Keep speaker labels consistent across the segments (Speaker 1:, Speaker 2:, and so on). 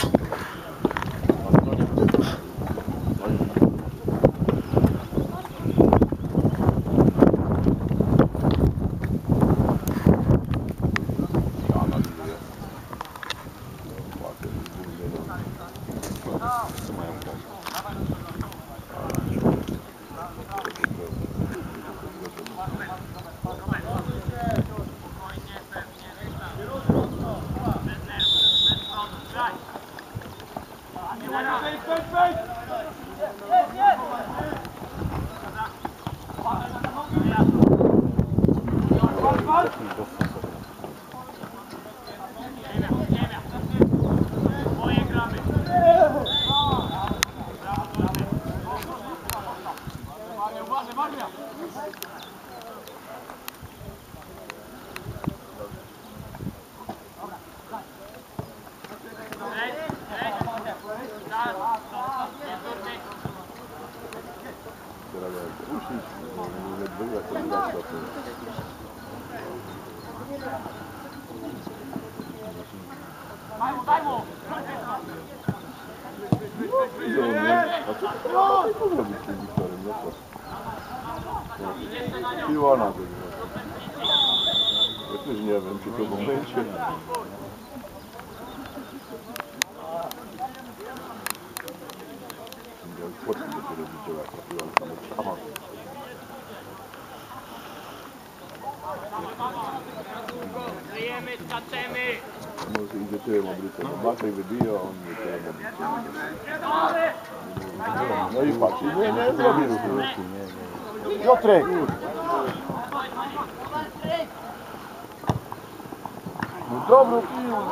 Speaker 1: Piła na to. Ja też nie wiem, czy to w momencie. Płotki dopiero widziała, trafiła na samą szamę.
Speaker 2: Żyjemy, skaczemy!
Speaker 1: Może idzie tyłem obrycą. Maciej wybija, on nie tyłem obrycą. No i patrz, nie zrobi ruchu. Piotrek! No dobrą piłę!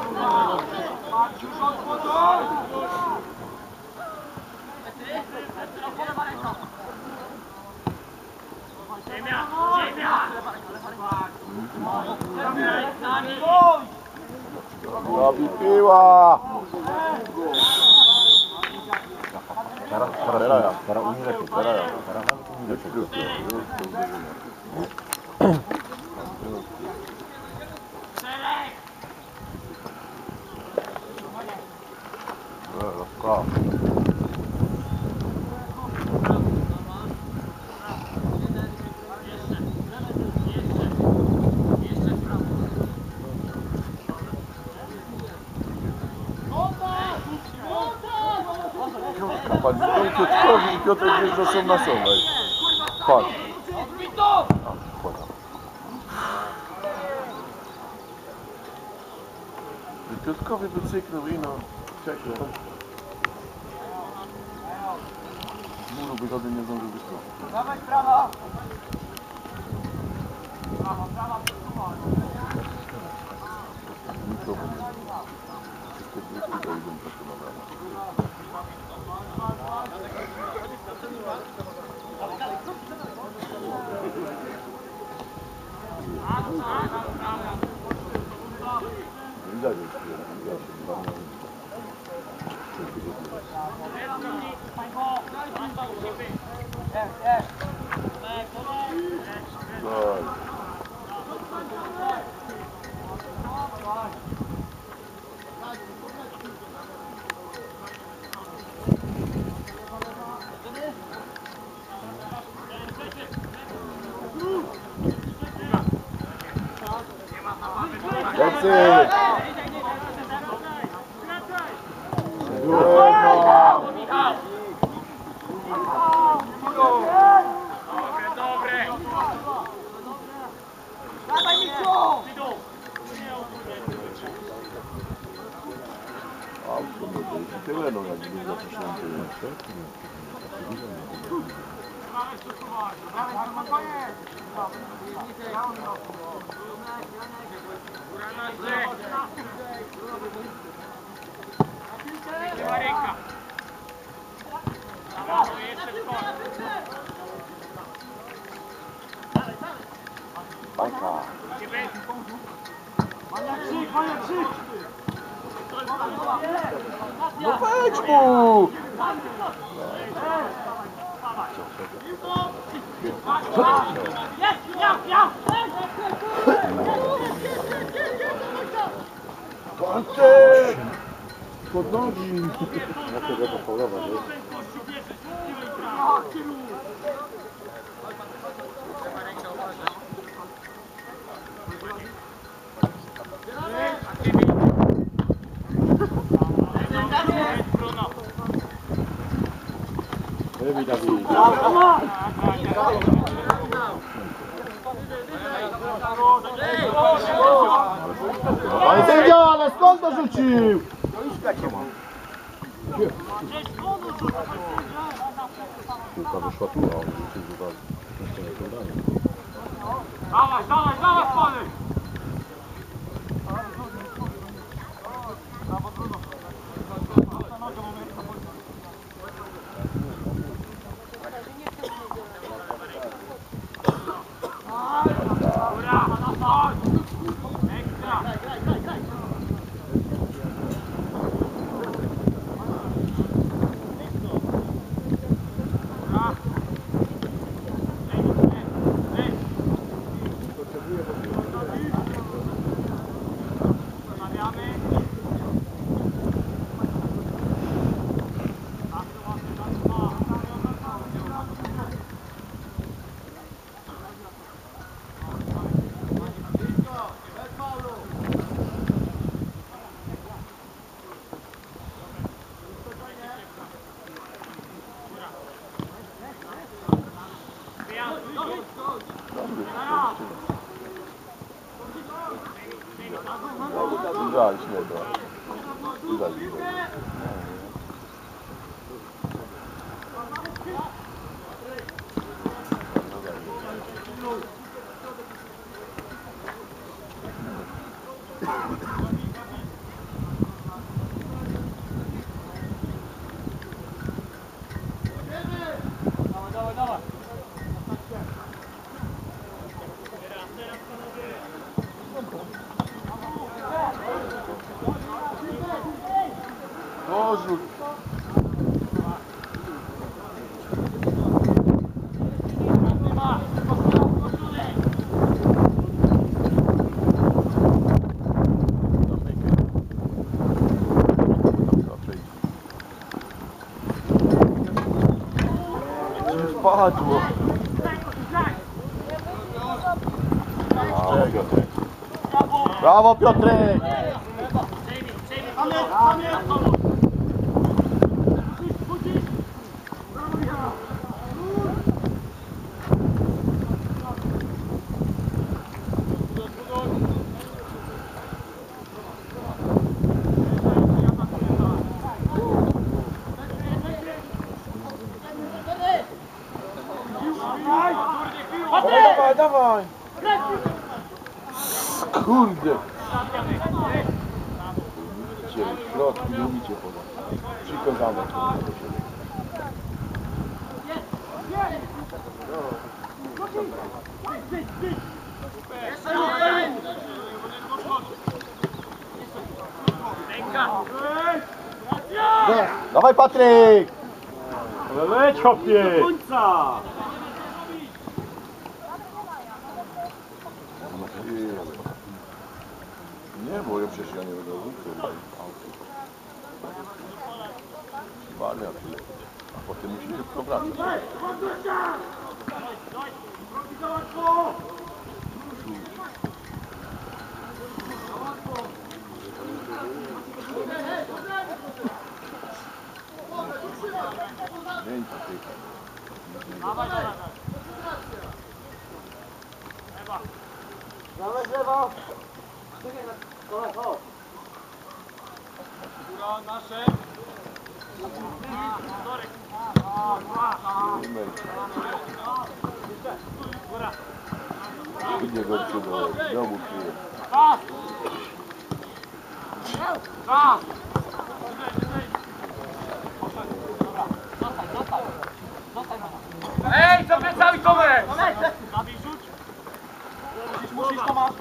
Speaker 2: Ziemia! Ziemia!
Speaker 1: Robi piła!
Speaker 3: Teraz umie lepiej.
Speaker 1: Patrz, i Piotrkowi i Piotrek wjeżdża są na są. Patrz. I Piotrkowi by cyknął i no. Czekaj. Muru by żaden nie zdążył wystroić.
Speaker 2: Dawaj prawo! Prawo, prawo, przesuwaj.
Speaker 1: Nikogo nie ma. Wszystkie dwie tutaj idą prosto na brawo. Widać, Lecy!
Speaker 2: Dobre! Dawaj Miku!
Speaker 1: A, tyle no, jak nie zaczynam tyle.
Speaker 2: Ręka! Jeszcze w koniec!
Speaker 1: Bajka! No wejdź mu! Kończy! pod nogi.
Speaker 3: Ja tego zapolować, nie? Wybij, Dawid. Panie sędzio, ale skąd to rzucił? Piłka wyszła tu, a on rzucił chyba jeszcze nie podanie.
Speaker 2: Dawaj, dawaj, dawaj, pany!
Speaker 1: Zaliśmy to. Rzut. Padło. Brawo, Piotrek! Dawaj, dawaj! Kurde! Lubicie w środku, lubicie podać. Przykazane. Dawaj, Patryk!
Speaker 3: Leć, hopie!
Speaker 1: Nie, bo ja przecież ja nie będę rzucał. Wariat, a potem musi szybko wracać. Więcej tych.
Speaker 2: Dawaj, dawaj.
Speaker 4: Dawaj, lewo!
Speaker 2: Góra, nasze.
Speaker 1: Idzie gościu do domu przyjdzie.
Speaker 2: Czas! Czas! Ej, co cały Tomek! Dawid, rzuć! Musisz, Tomasz!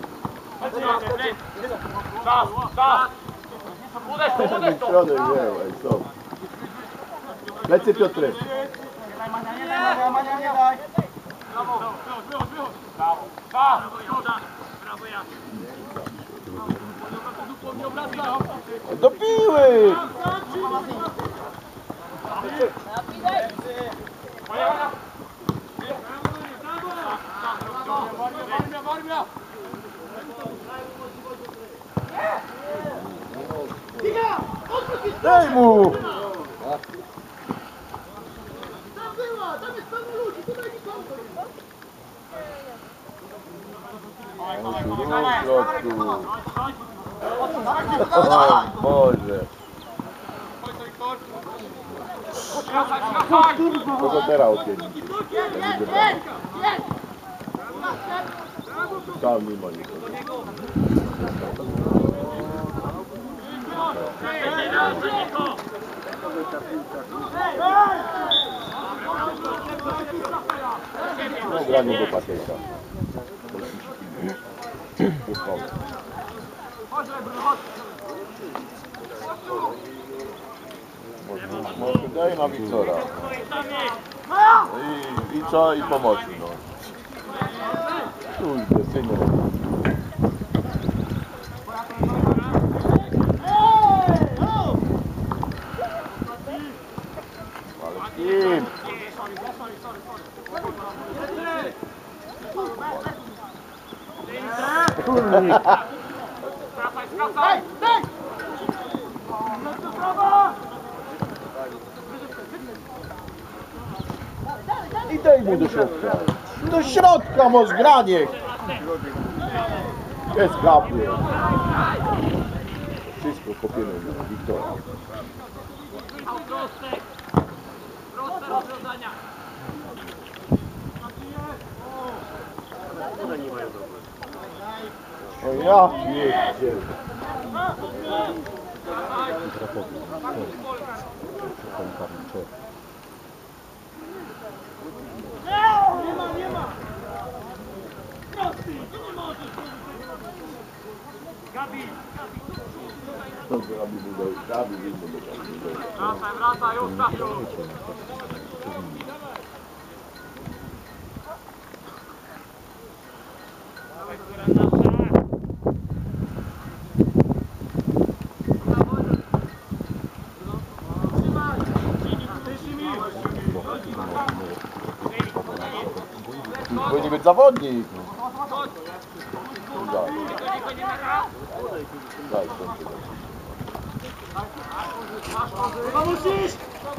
Speaker 2: Czas, czas! Uderz to, uderz to!
Speaker 1: Środek, nie, ej, co? Plecy, Piotrek.
Speaker 4: Mania, nie daj!
Speaker 2: Brawo! Brawo! Czas! Brawo, ja!
Speaker 1: Do piły! Daj mu! O Boże! Kogo teraz opienić? Tam nie ma nikogo. No granie do pakieta. Może daj na Wiktora. I co? I pomocy, no. Kurde, synu. Ale kim?
Speaker 3: Kurnik!
Speaker 2: Skracaj! Daj!
Speaker 1: I daj mu do środka. Do środka masz granie. Jest kapie. Wszystko kopiemy na Wiktora.
Speaker 2: Proste rozwiązania.
Speaker 1: O ja pierdzie.
Speaker 2: Nie ma! Prosty, ty nie możesz! Gabi! Wracaj, Eustachio!
Speaker 1: Powinien być zawodnik. Daj. Daj,
Speaker 2: Chyba musisz!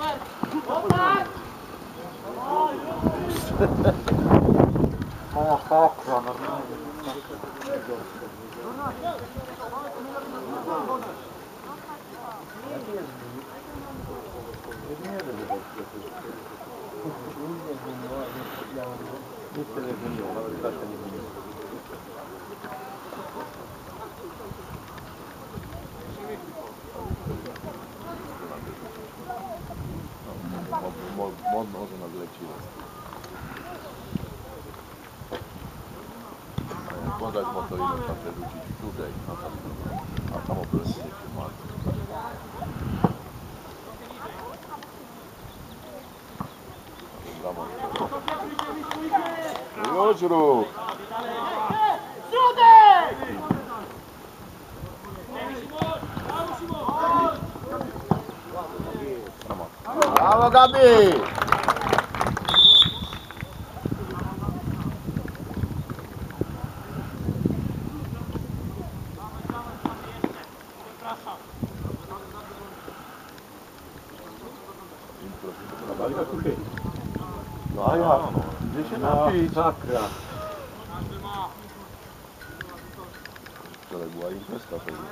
Speaker 3: Masakra, normalnie.
Speaker 1: Może nas leciło. Podać motor i tam przerzucić tutaj, a tam obecnie się ma. Już ruch!
Speaker 2: Środek!
Speaker 1: Brawo, Gabi! No a ja, gdzie się napić?
Speaker 3: Masakra.
Speaker 1: Wczoraj była imprezka, to już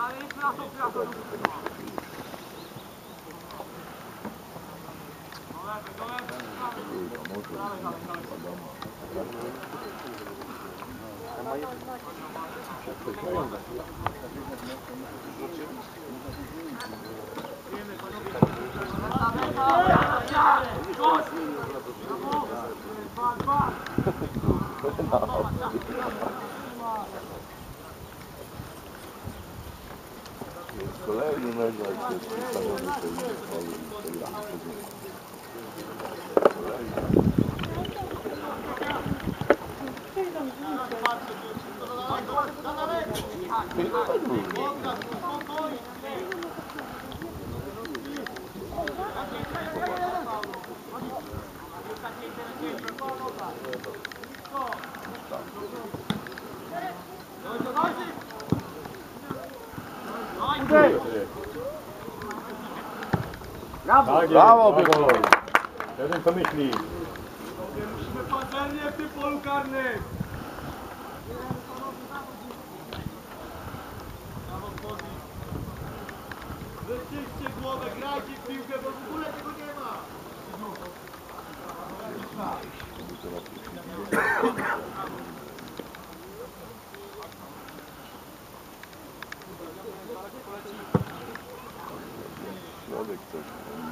Speaker 1: Kolejny mecz, jak to jest przedstawiony tej Brawo, Bydgoszcz!
Speaker 3: Jeden co myśli.
Speaker 2: Musimy pazernie w tym polu karnym! Wyczyście głowę, grajcie w piłkę, bo w ogóle tego nie ma!
Speaker 1: Środek coś.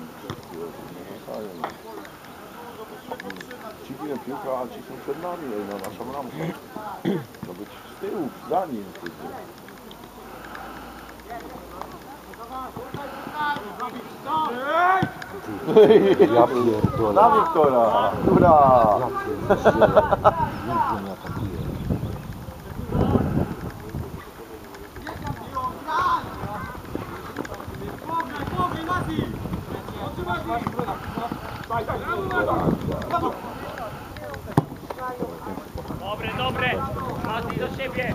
Speaker 1: Ci biją piłkę, a ci są przed nami, na naszą ramkę. To być z tyłu, za nim.
Speaker 3: Ja pierdolę.
Speaker 1: Na Wiktora! Która?
Speaker 3: Ja pierdolę. Nigdy nie atakuje.
Speaker 2: Dobre, dobre! Mati do siebie!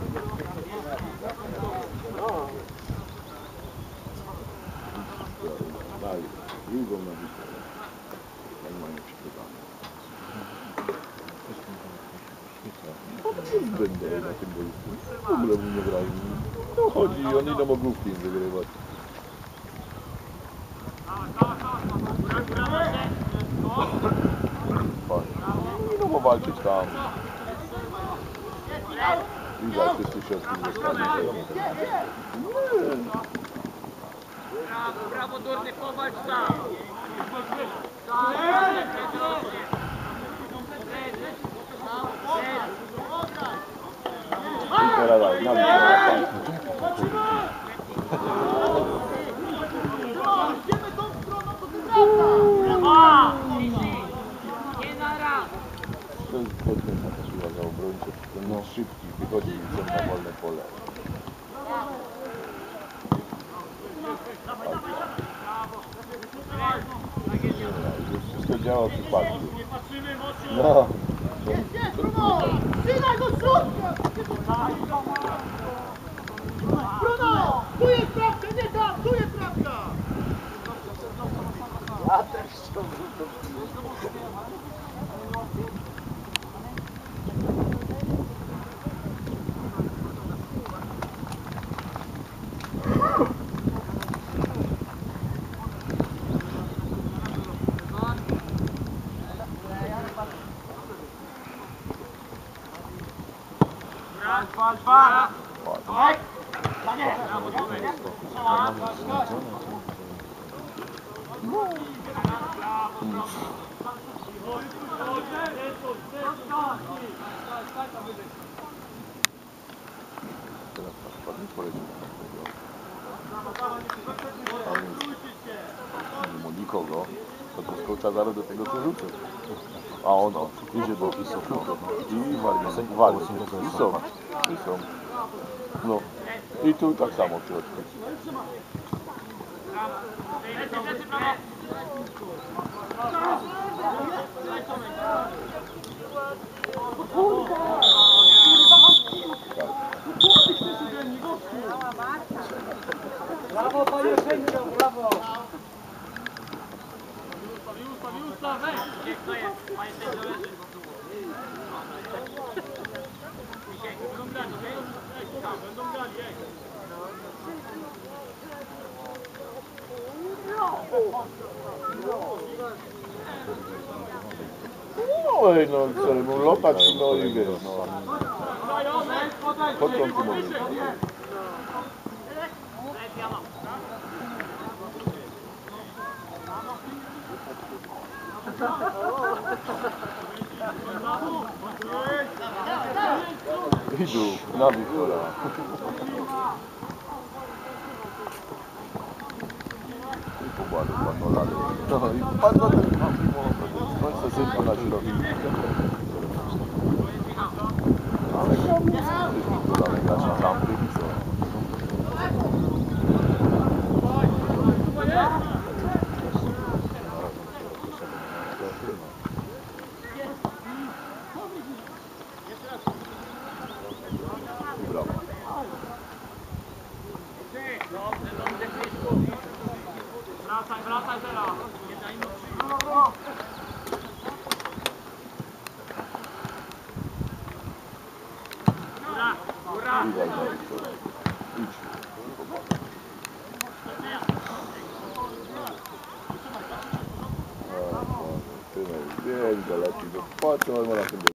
Speaker 1: Dalej, drugą na Wiktora. Jak mają przygotowane. No to jest zbędne na tym boisku. W ogóle mu nie grają. No chodzi i oni idą ogólki im wygrywać. No bo walczyć tam. I walczyć z tysiącem zostanie.
Speaker 2: Brawo, durny, powalcz tam!
Speaker 1: I teraz daj, na Wiktora. To jest godna siła za obrońcę. Ten jest szybki, wychodzi i na wolne pole. Już wszystko działa w przypadku. No.
Speaker 2: Trzymaj go środka! Bruno! Tu jest prawka, nie tam! Tu jest prawka! Ja też
Speaker 1: Teraz ładnie polecił. Nie ma nikogo, to skończa zaraz do tego co rzucę. A ono idzie do Isokuto i Marian i są. No i tu tak samo w środku.
Speaker 2: Brawo, panie sędzio, brawo! Ustaw, weź! Gdzie kto jest? Panie sędzio leży. Będą grali, ej! Będą grali, ej!
Speaker 1: No ej, no sorry, mu lotać, no i wiesz, no. Po co on tu mówi? Idu, na Wiktora. I pobładę pan Nolany. No i pan na ten końce zynku na środku. Ale dodane gacie trampy i co? I brawo.
Speaker 2: Wracaj teraz.
Speaker 1: Udaj na Wiktora. Idź. Bieg daleki, po co on ma na tym biegać?